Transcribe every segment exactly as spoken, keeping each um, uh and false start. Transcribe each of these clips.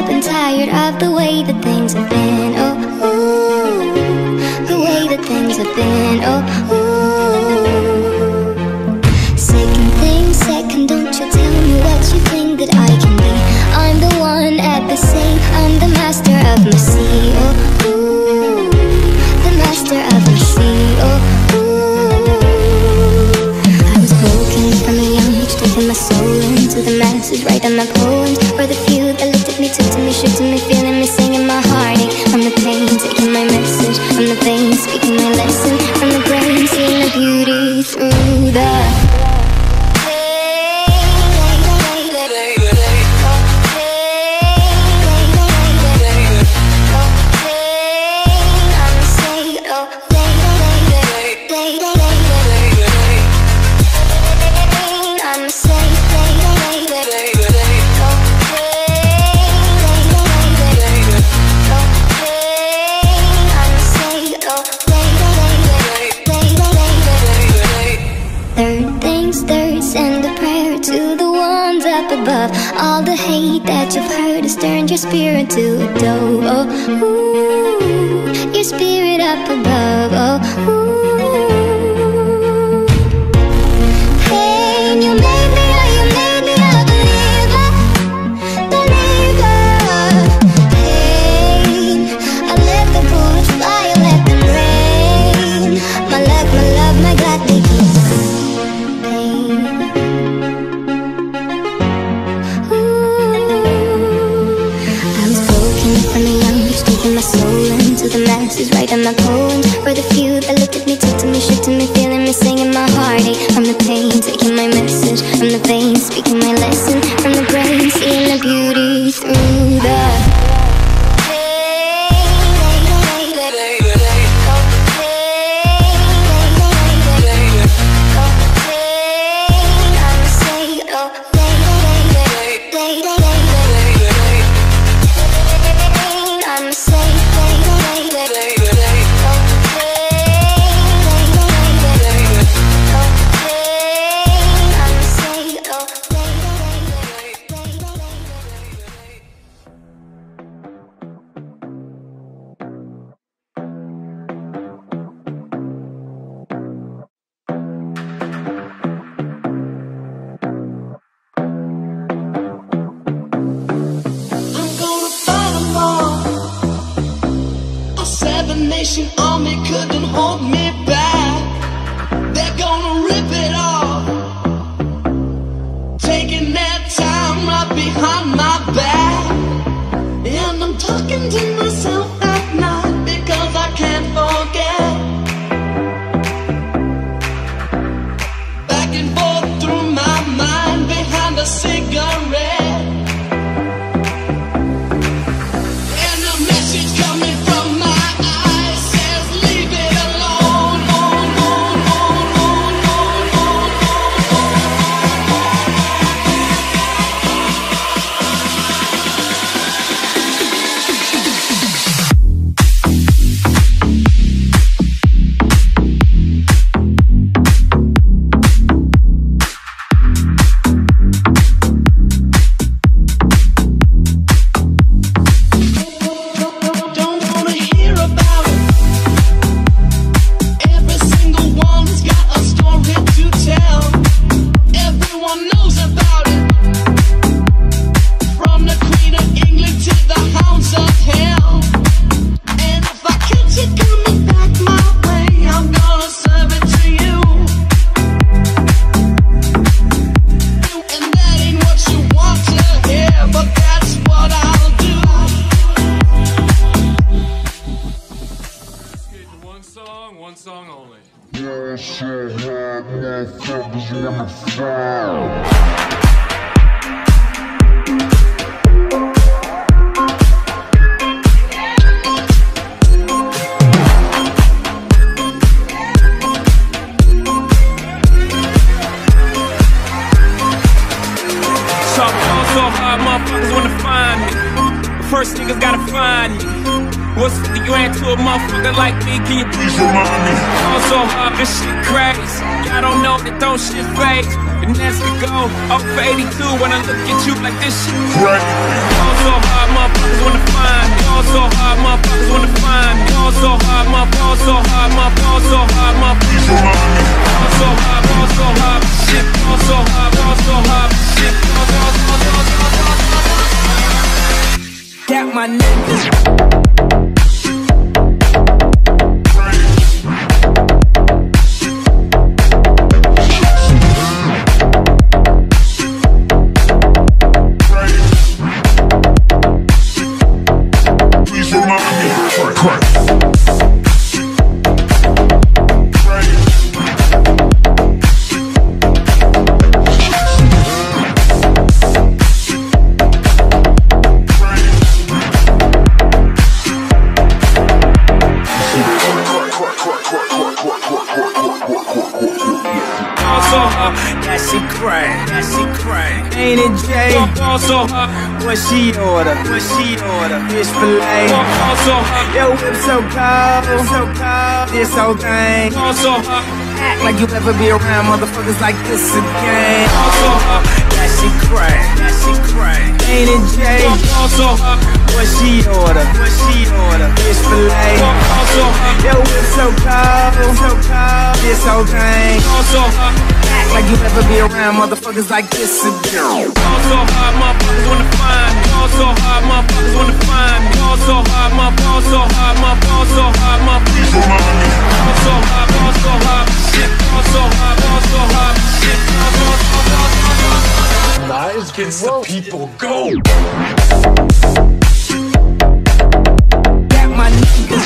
up and tired of the way that things have been. Oh, ooh, the way that things have been. Oh, ooh. Second thing, second, don't you tell me what you think that I can be. I'm the one at the same, I'm the master of my sea. Oh, ooh, the master of my sea. Oh, ooh. I was broken from a young age, taking my soul into the masses, writing my poems for the few that looked at me, took to me, shook to me, feeling me, singing my heartache from the pain, taking my message from the veins, speaking my lesson from the brain, seeing the beauty through the above. All the hate that you've heard has turned your spirit to a dove. Oh, ooh, your spirit up above. Oh, ooh. Pain, you made me, oh, you made me a believer, believer. Pain, I let the bullets fly, I let them rain. My love, my love, my God, they keep pain. Taking my soul into the masses, writing my poems for the few that looked at me, took to me, shook to me, feeling me, singing my heartache from the pain, taking my message from the veins, speaking my lesson from the brain, seeing the beauty through the Nation army couldn't hold me back. They're gonna rip it off, taking their time right behind my back. And I'm talking to myself at night because I can't forget. Back and forth through my mind behind a cigarette. One song only. Yeah, so hard, motherfuckers wanna fall. So hard, motherfuckers wanna find me. First niggas gotta find me. What's fifty grand to a motherfucker like me? Can you please remind me? I'm so hard, this shit crazy. Y'all don't know that don't shit fake. And as we go, up for eighty-two when I look at you like this shit crazy. I'm so hard, motherfucker. Got my niggas. That shit cray, that shit cray. Ain't it Jay? Also, what she order? What she order? Fish fillet. Also, yo whip so cold, so cold. This whole thing. Also, act like you ever be around motherfuckers like this again. Also, that shit cray, that shit cray. Ain't it Jay? Also, what she order? What she order? Fish fillet. Also, yo whip so cold, so cold. This whole thing. Also, act like you ever be around motherfuckers like this again. Also hard, motherfuckers wanna find me. Also hard, motherfuckers wanna find me. Also hard, motherfuckers, also hard, motherfuckers, also hard, motherfuckers wanna find me. Also hard, also hard, shit. Also hard, also hard, shit. Also hard, Lies against the people, go! Got my niggas.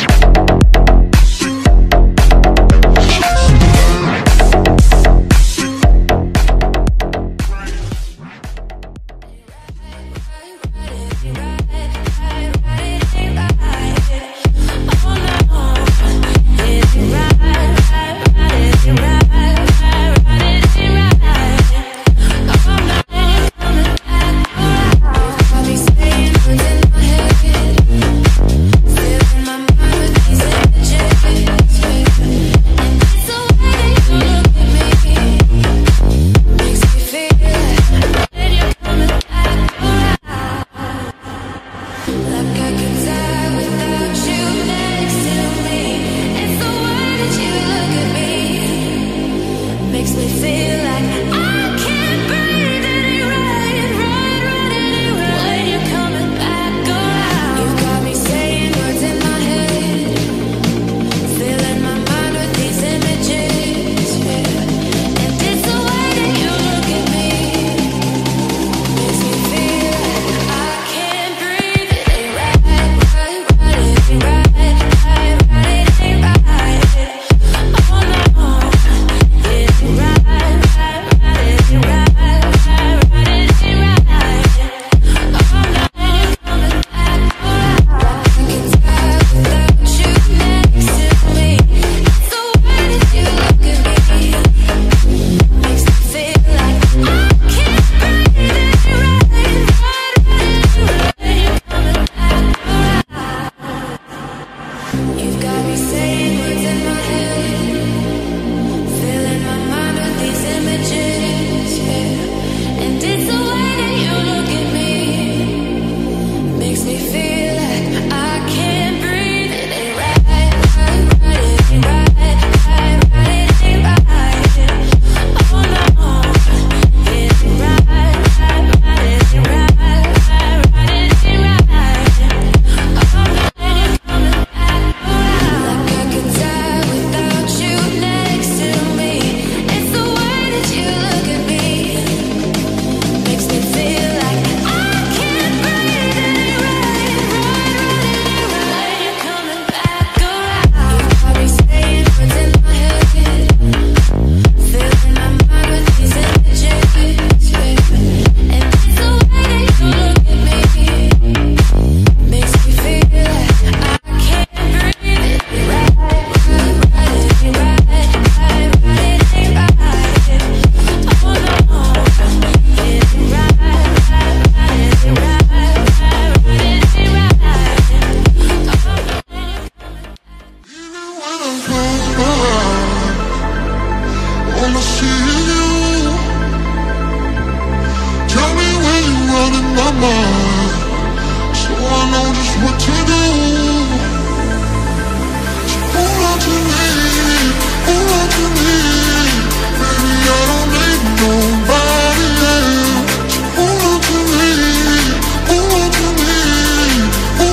Hold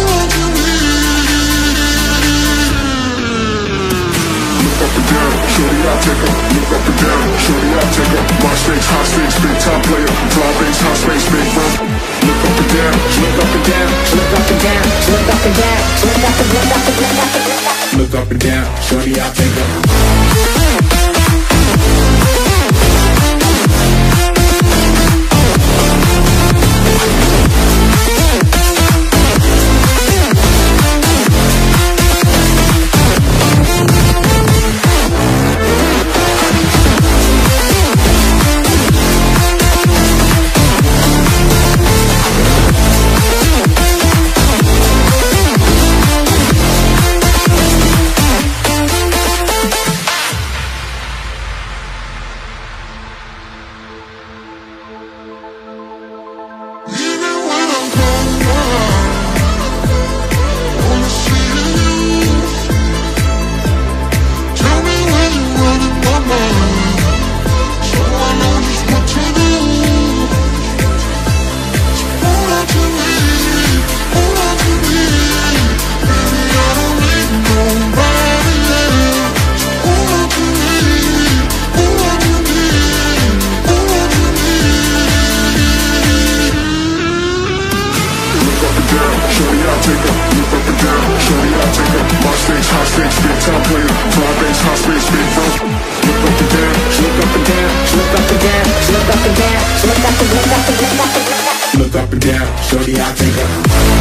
stage, hot stage, big top player. Fly base, hot space, big room. Look up and down, look up and down, look up and down, look up and down, look up and look up and look up and look up. Look up and down, shorty, I'll take her. Look up and down, shorty, I'll take her.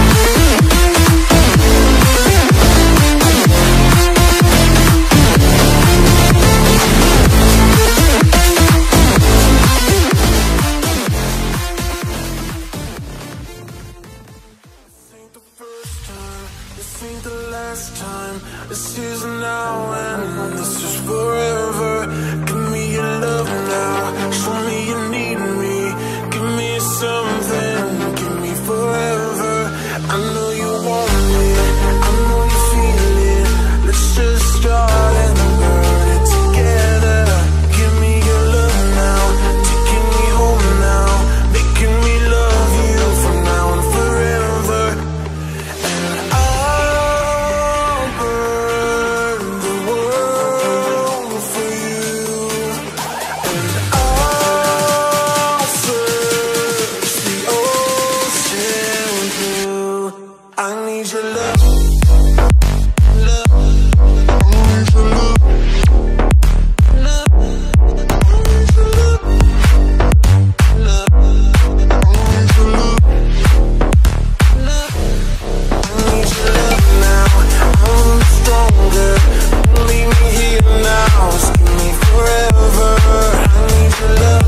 This ain't the last time. This is now and this is forever. Give me your love now. Show me you need me. Give me something. Give me forever. I know you want me. I know you feel it. Let's just start and learn it together. Give me your love now. Taking me home now. Making me love you from now and forever. And I'll burn the world for you. And I'll search the ocean blue. I need your love. Love. I need your love. Love. I need your love. Love. I need your love. Love. I need your love now. I'm stronger. Don't leave me here now. Just give me forever. I need your love.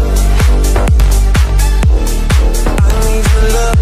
I need your love.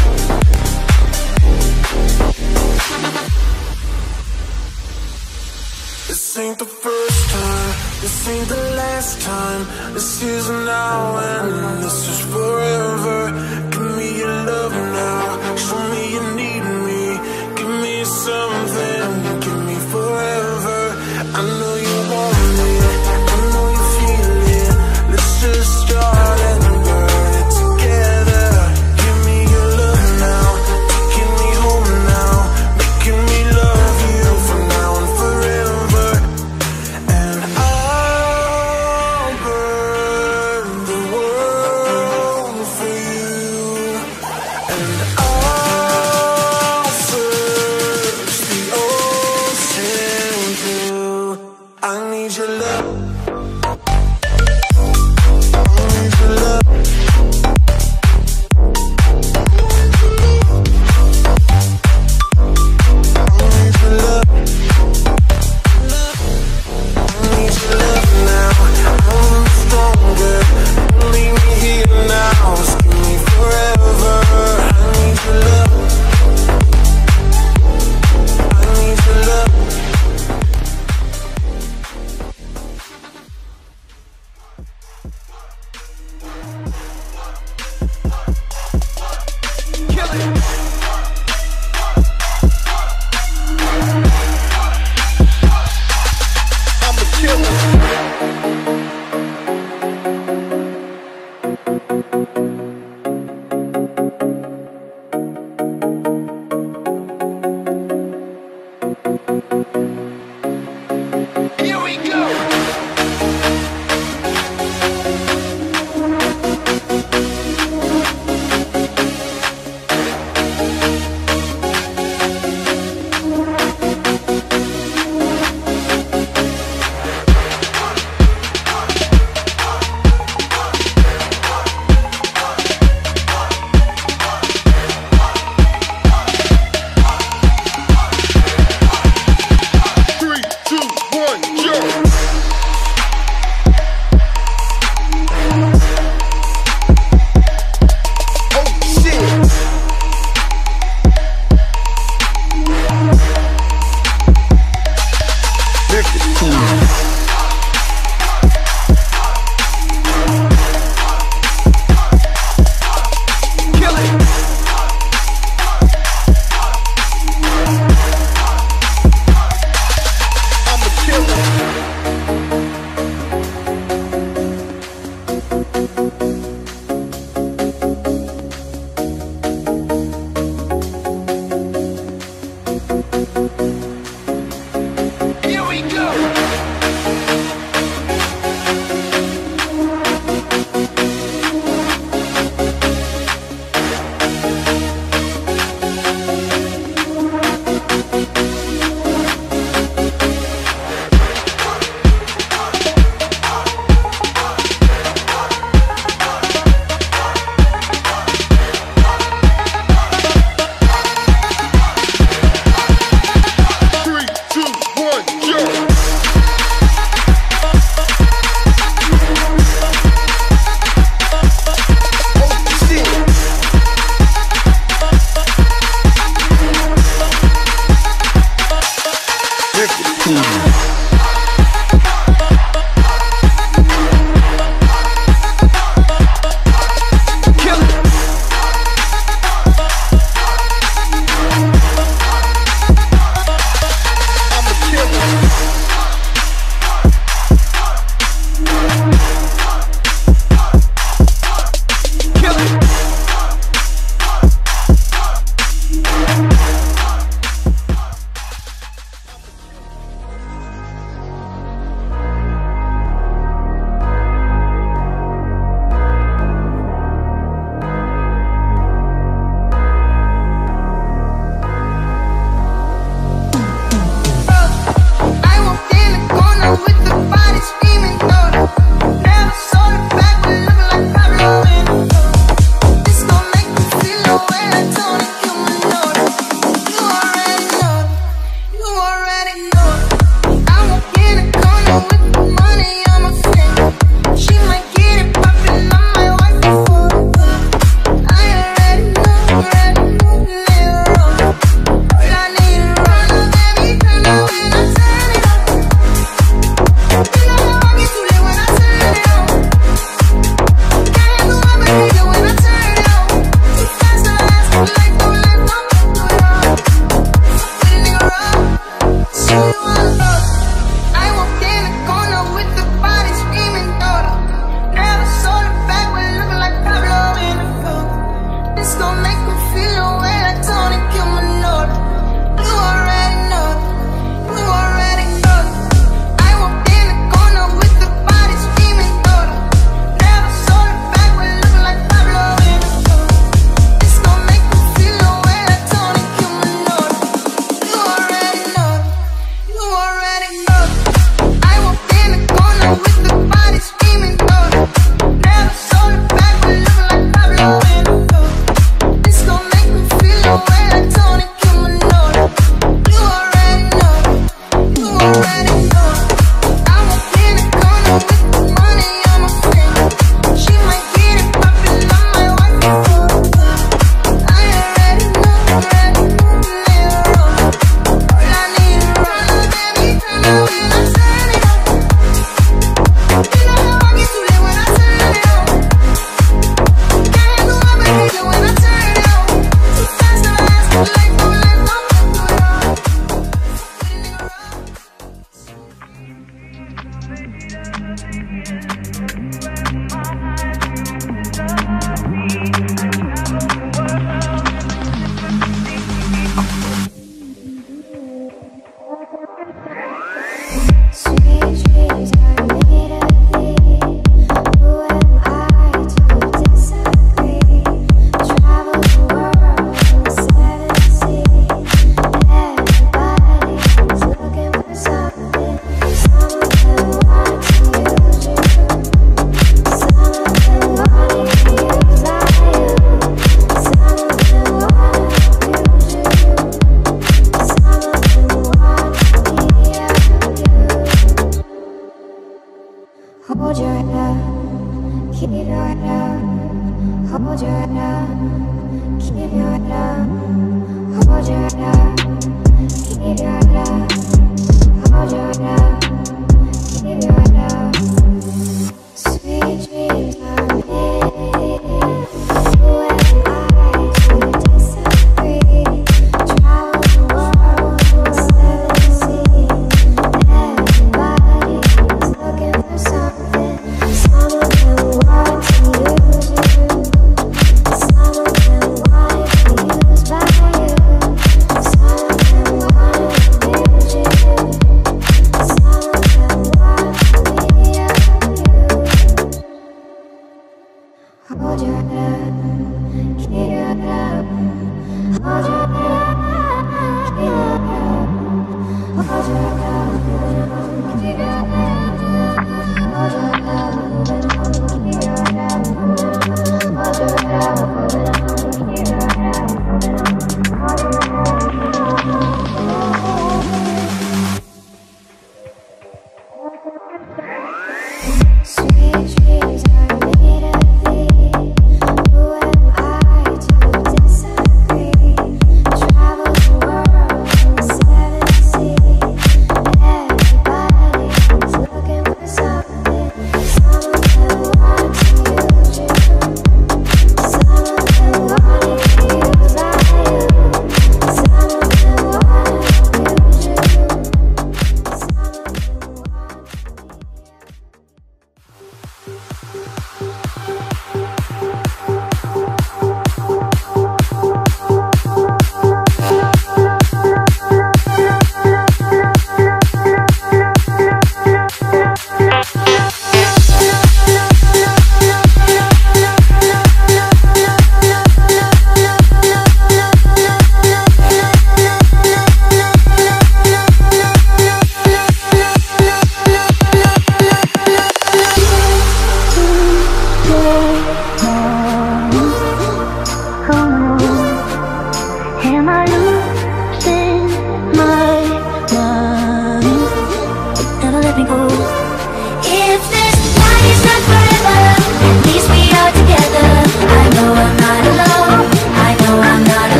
This ain't the first time. This ain't the last time. This is now and this is forever. Give me your love now. Show me you need me. Give me something. Give me forever. I know you want me. I know you feel it. Let's just start and learn it together. Give me your love now. Taking me home now. Making me love you from now and forever. And I'll burn the world for you. And I'll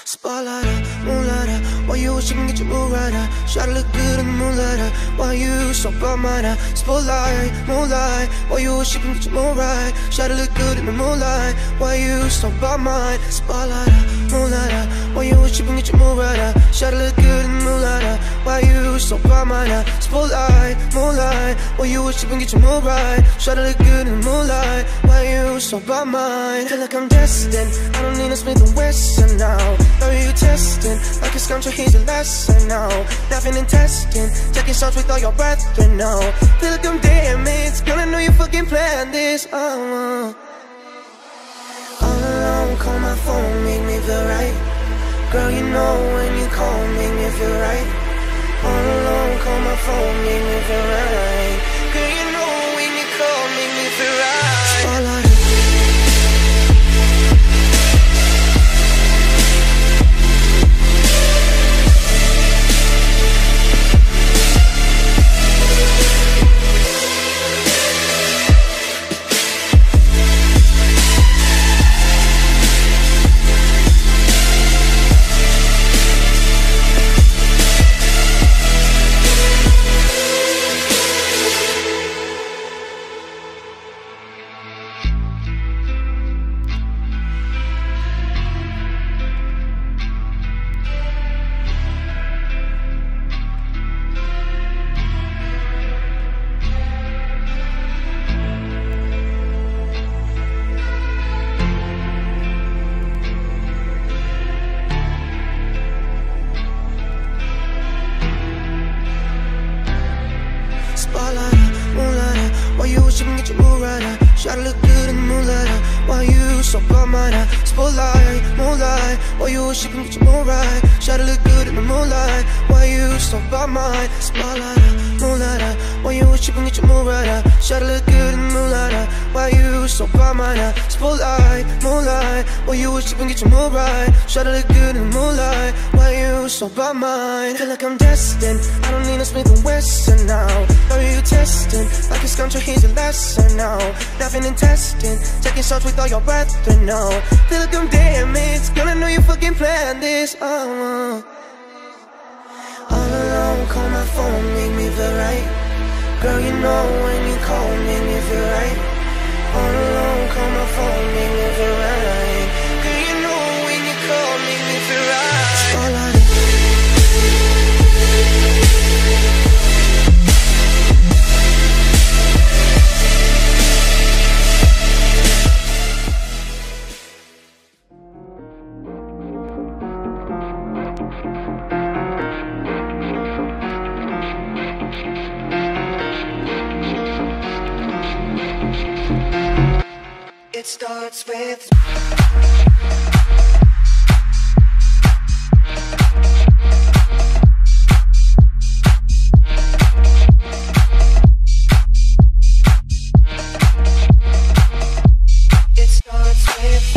Spotlighter, moonlighter, why you wish you can get your mood right up? Try to look good in the moonlighter, why you so bad minor? Spotlight, moonlight, why you wish you can get your mood right? Try to look good in the moonlight, why you so bad mind? Spotlighter, moonlighter, why you wish you can get your mood right up? Try to look good in the moonlighter, why you so bad minor? Spotlight, moonlight, why you wish you can get your mood right? Try to look good in the moonlight, why you so bad mind? Feel like I'm destined, I don't need a Smith and Wesson now. How are you testing? Like a scoundrel, here's your lesson now. Nothing in testing, taking shots with all your brethren now. Feel like I'm damaged, girl, I know you fucking planned this. Oh, all alone, call my phone, make me feel right. Girl, you know when you call, make me feel right. All alone, call my phone, make me feel right. Girl, you know when you call, make me feel right. Spotlight. Try to look good in the moonlight, why you so bad minor? Spotlight, moonlight, why you wish you can get your mood right? Try to look good in the moonlight, why you so bad mind? Spotlight, moonlight, why you wish you can get your mood right? Try to look good in the moonlight, why you so bad minor? Spotlight, moonlight, why you wish you can get your mood right? Try to look good in the moonlight, why you so bad mind? Feel like I'm destined, I don't need a Smith and Wesson now. How are you testing? Like a scoundrel, here's your lesson now. Nothing in testing, taking shots with all your brethren now. Feel like I'm damaged, girl, I know you fucking planned this. Oh, all alone, call my phone, make me feel right. Girl, you know when you call, make me feel right. All alone, call my phone, make me feel right. Girl, you know when you call, make me feel right. Spotlight. It starts with It starts with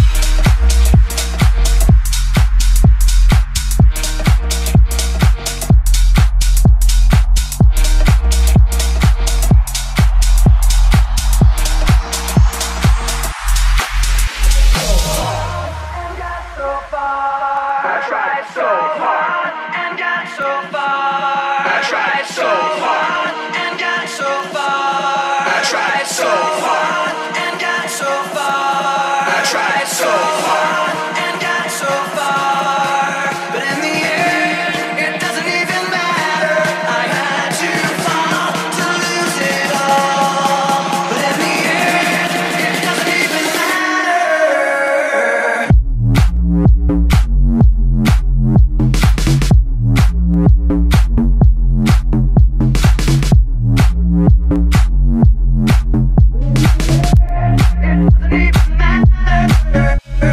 it doesn't even matter.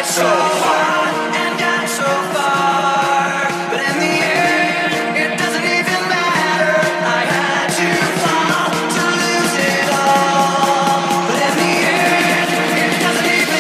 tried so hard and got so far, but in the end, it doesn't even matter. I had to fall to lose it all, but in the end, it doesn't even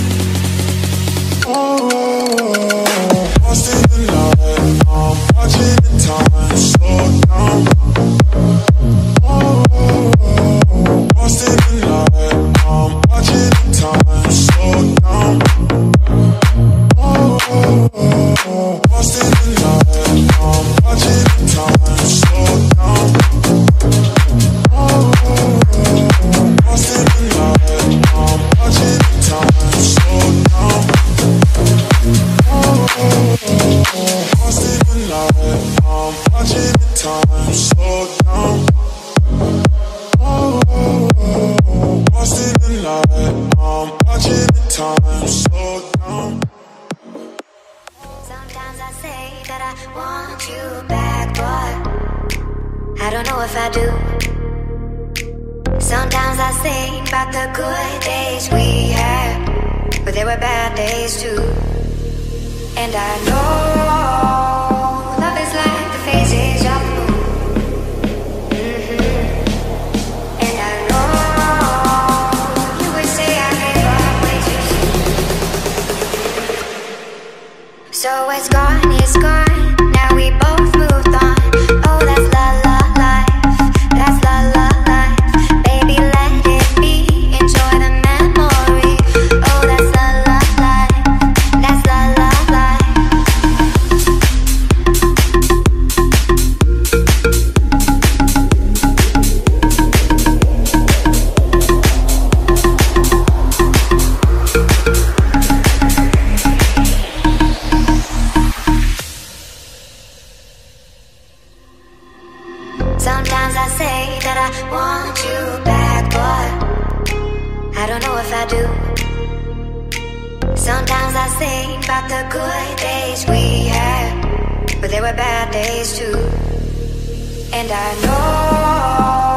watching night, I'm watching the time slow down. Oh, oh, oh, lost in the night, I'm watching the time slow down. Sometimes I say that I want you back, but I don't know if I do. Sometimes I think about the good days we had, but there were bad days too. And I know love is like the phases of the moon. Mm-hmm. And I know you would say I gave up way too soon. So it's gone, it's gone. Now we both moved on. Oh, that's la la life. That's la la life. Baby, let it be. Enjoy the memory. Oh, that's la la life. That's la la life. Sometimes I say that I want you back, but I don't know if I do. Sometimes I think about the good days we had, but there were bad days too. And I know